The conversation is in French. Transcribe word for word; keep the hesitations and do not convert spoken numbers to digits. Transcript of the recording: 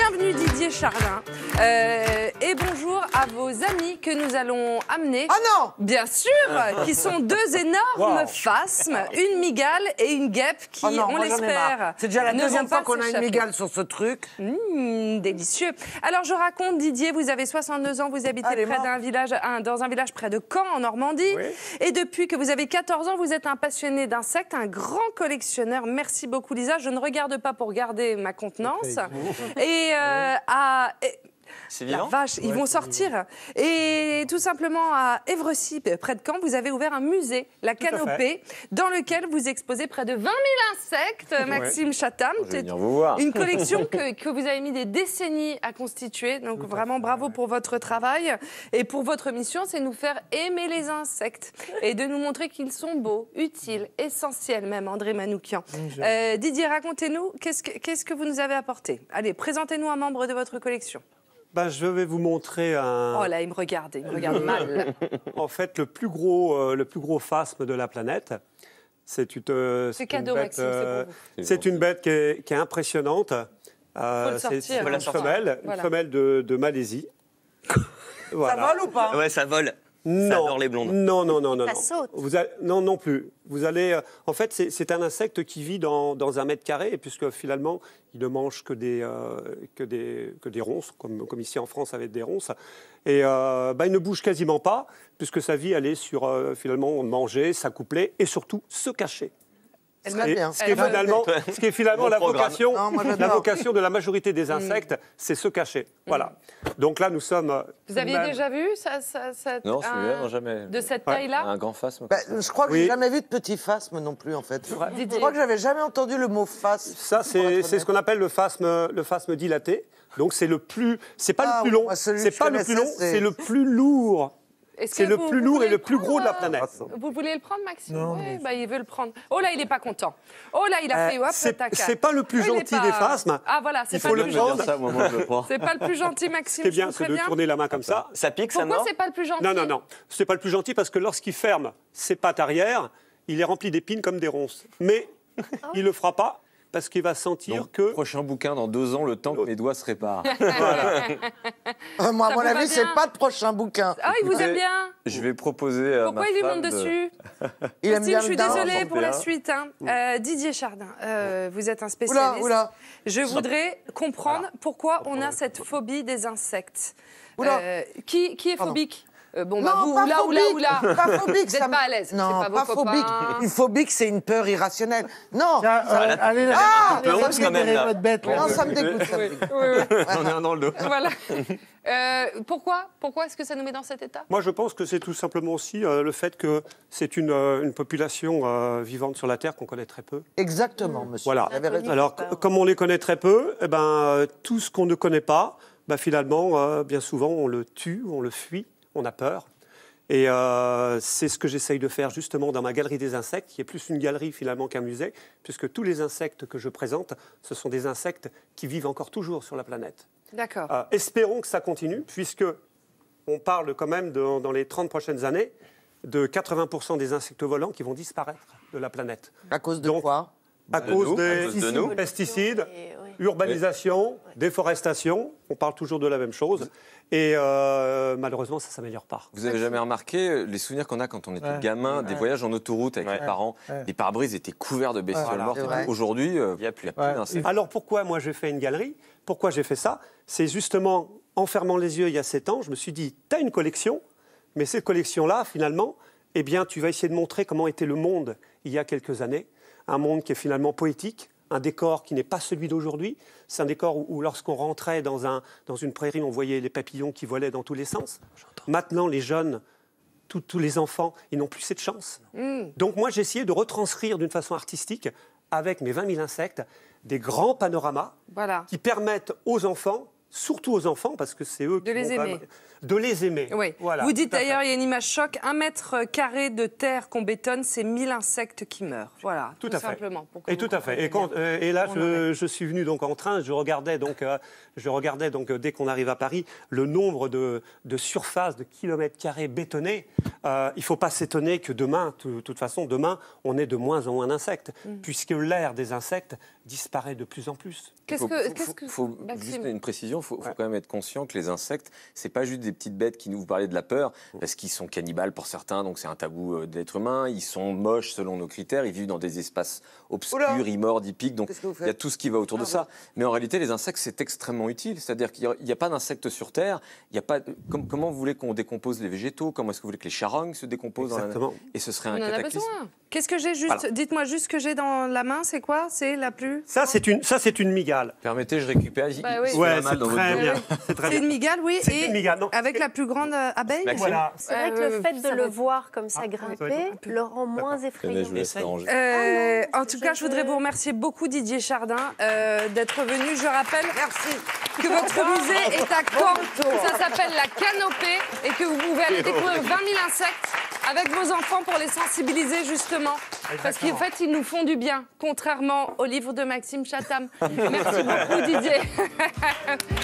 Bienvenue Didier Chardin. Euh, et bonjour à vos amis que nous allons amener. Ah non! Bien sûr, qui sont deux énormes wow. phasmes, une migale et une guêpe qui, oh non, on l'espère, c'est déjà la deuxième fois qu'on a une migale sur ce truc. Mmh, délicieux. Alors je raconte, Didier, vous avez soixante-deux ans, vous habitez près d'un village, un, dans un village près de Caen, en Normandie. Oui. Et depuis que vous avez quatorze ans, vous êtes un passionné d'insectes, un grand collectionneur. Merci beaucoup, Lisa. Je ne regarde pas pour garder ma contenance. Et euh, à... Et, c'est vivant. La vache, ils ouais, vont sortir. Vivant. Et tout simplement à Évrecy, près de Caen, vous avez ouvert un musée, la Canopée, dans lequel vous exposez près de vingt mille insectes, Maxime ouais. Chatham. C'est une collection que, que vous avez mis des décennies à constituer. Donc tout vraiment bravo pour votre travail. Et pour votre mission, c'est nous faire aimer les insectes et de nous montrer qu'ils sont beaux, utiles, essentiels même, André Manoukian. Euh, Didier, racontez-nous, qu'est-ce que, qu'est-ce que vous nous avez apporté? Allez, présentez-nous un membre de votre collection. Ben, je vais vous montrer un... Oh là, il me regarde, il me regarde mal. En fait, le plus gros, euh, le plus gros phasme de la planète, c'est une, euh, c'est cadeau, une bête, Maxime, euh, c'est, c'est une bête qui est, qui est impressionnante. Euh, c'est c'est une femelle, voilà. une femelle de, de Malaisie. Voilà. Ça vole ou pas? Ouais, ça vole. Non, ça adore les blondes. Non, non, non, non. Ça non. saute. Vous allez, non, non plus. Vous allez, euh, en fait, c'est, c'est un insecte qui vit dans, dans un mètre carré, et puisque finalement, il ne mange que des, euh, que des, que des ronces, comme, comme ici en France avec des ronces. Et euh, bah, il ne bouge quasiment pas, puisque sa vie, elle est sur, euh, finalement, manger, s'accoupler, et surtout, se cacher. Ce qui est, ce qui est finalement, ce qui est finalement la, vocation, non, moi, la vocation de la majorité des insectes, mmh. c'est se cacher. Mmh. Voilà. Donc là, nous sommes... Vous aviez même... déjà vu ça, ça, ça, non, celui-là, non, jamais. De cette taille-là? Un grand phasme. Bah, je crois que oui. j'ai jamais vu de petit phasme non plus, en fait. Je crois que j'avais jamais entendu le mot phasme. Ça, c'est, c'est ce qu'on appelle le phasme, le phasme dilaté. Donc c'est le plus... C'est pas ah, le plus long, c'est pas le plus long, c'est... c'est le plus lourd. C'est le plus lourd et le plus gros de la planète. Vous voulez le prendre, Maxime? Oui, mais... bah, il veut le prendre. Oh là, il n'est pas content. Oh là, il a fait... Euh, c'est, c'est pas le plus oh, gentil pas... des phasmes. Ah voilà, c'est pas, le plus gentil. Ça, moi, moi, je le prends. C'est pas le plus gentil, Maxime. Ce qui est bien, c'est de tourner la main comme ça. Ça pique, ça mord? Pourquoi c'est pas le plus gentil? Non, non, non. C'est pas le plus gentil parce que lorsqu'il ferme ses pattes arrière, il est rempli d'épines comme des ronces. Mais il le fera pas. Parce qu'il va sentir Donc, que... Prochain bouquin dans deux ans, le temps que mes doigts se réparent. Voilà. euh, moi, à mon avis, c'est pas de prochain bouquin. Ah, il vous aime bien. Je vais proposer à Pourquoi ma il lui monte de... dessus? Il aime bien. Je suis désolée pour la suite. Hein. Euh, Didier Chardin, euh, vous êtes un spécialiste. Oula, oula. Je voudrais comprendre voilà. pourquoi on a cette phobie des insectes. Euh, qui, qui est phobique? Euh, bon, non, bah vous, pas oula, phobique, oula, oula. Pas phobique, vous n'êtes pas à l'aise. Non, pas, pas vos phobique. Copains. Une phobique, c'est une peur irrationnelle. Non. Tiens, ça, euh, allez, là. Ah, ça me quand même, là. Bête, là. Non, ça me dégoûte. Ça me dégoûte. Oui, oui. On est un dans le dos. Voilà. Euh, pourquoi pourquoi est-ce que ça nous met dans cet état? Moi, je pense que c'est tout simplement aussi euh, le fait que c'est une, euh, une population euh, vivante sur la Terre qu'on connaît très peu. Exactement, monsieur. Voilà. Vous avez raison. Alors, comme on les connaît très peu, eh ben, euh, tout ce qu'on ne connaît pas, bah, finalement, euh, bien souvent, on le tue, on le fuit, on a peur. Et euh, c'est ce que j'essaye de faire justement dans ma galerie des insectes, qui est plus une galerie finalement qu'un musée, puisque tous les insectes que je présente, ce sont des insectes qui vivent encore toujours sur la planète. D'accord. Euh, espérons que ça continue, puisque on parle quand même de, dans les trente prochaines années de quatre-vingts pour cent des insectes volants qui vont disparaître de la planète. À cause de Donc, quoi? À de cause nous, des à cause de nous. pesticides, oui, oui. urbanisation, oui. déforestation, on parle toujours de la même chose. Et euh, malheureusement, ça ne s'améliore pas. Vous n'avez jamais remarqué les souvenirs qu'on a quand on était ouais. gamin, des ouais. voyages en autoroute avec ouais. les parents, ouais. les pare-brises étaient couverts de bestioles ouais. mortes. Aujourd'hui, il euh, n'y a plus, plus ouais. d'insectes. Alors pourquoi moi j'ai fait une galerie? Pourquoi j'ai fait ça? C'est justement en fermant les yeux il y a sept ans, je me suis dit, tu as une collection, mais cette collection-là, finalement, eh bien, tu vas essayer de montrer comment était le monde il y a quelques années. Un monde qui est finalement poétique, un décor qui n'est pas celui d'aujourd'hui. C'est un décor où, où lorsqu'on rentrait dans, un, dans une prairie, on voyait les papillons qui volaient dans tous les sens. Maintenant, les jeunes, tous, tous les enfants, ils n'ont plus cette chance. Mm. Donc moi, j'ai essayé de retranscrire d'une façon artistique, avec mes vingt mille insectes, des grands panoramas voilà. qui permettent aux enfants surtout aux enfants, parce que c'est eux qui de les vont aimer. Même... De les aimer. Oui. Voilà, vous dites d'ailleurs, il y a une image choc, un mètre carré de terre qu'on bétonne, c'est mille insectes qui meurent. Voilà, tout, tout à fait. simplement. Et tout à fait. Et, quand, euh, et là, je, je suis venu donc en train, je regardais donc, euh, je regardais donc euh, dès qu'on arrive à Paris, le nombre de, de surfaces, de kilomètres carrés bétonnés. Euh, il ne faut pas s'étonner que demain, de toute façon, demain, on ait de moins en moins d'insectes, mm. puisque l'ère des insectes disparaît de plus en plus. Qu'est-ce faut, que, faut, qu'est-ce que... faut juste une précision, il faut, faut ouais. quand même être conscient que les insectes, c'est pas juste des petites bêtes qui nous vous parlez de la peur, parce qu'ils sont cannibales pour certains, donc c'est un tabou de l'être humain. Ils sont moches selon nos critères, ils vivent dans des espaces obscurs, Oula. ils mordent, ils piquent, donc il y a tout ce qui va autour ah, de ça. Oui. Mais en réalité, les insectes, c'est extrêmement utile. C'est-à-dire qu'il n'y a, a pas d'insectes sur Terre. Il y a pas. Com- comment vous voulez qu'on décompose les végétaux? Comment est-ce que vous voulez que les charognes se décomposent? Exactement. Dans la... Et ce serait un On cataclysme. Qu'est-ce que j'ai juste voilà. Dites-moi juste ce que j'ai dans la main. C'est quoi? C'est la plus. Ça, c'est une. Ça, c'est une migale. Permettez, je récupère. Bah, oui. Ouais, c'est très bien. C'est une migale, oui. C'est une migale. Non, avec la plus grande abeille. Voilà. C'est vrai que le fait de le voir comme ça grimper le rend moins effrayant. Euh, en tout cas, je voudrais vous remercier beaucoup, Didier Chardin, euh, d'être venu. Je rappelle Merci. que votre musée est à Caen. Ça s'appelle la Canopée et que vous pouvez aller découvrir vingt mille insectes avec vos enfants pour les sensibiliser justement. Exactement. Parce qu'en fait, ils nous font du bien, contrairement au livre de Maxime Chatham. Merci beaucoup, Didier.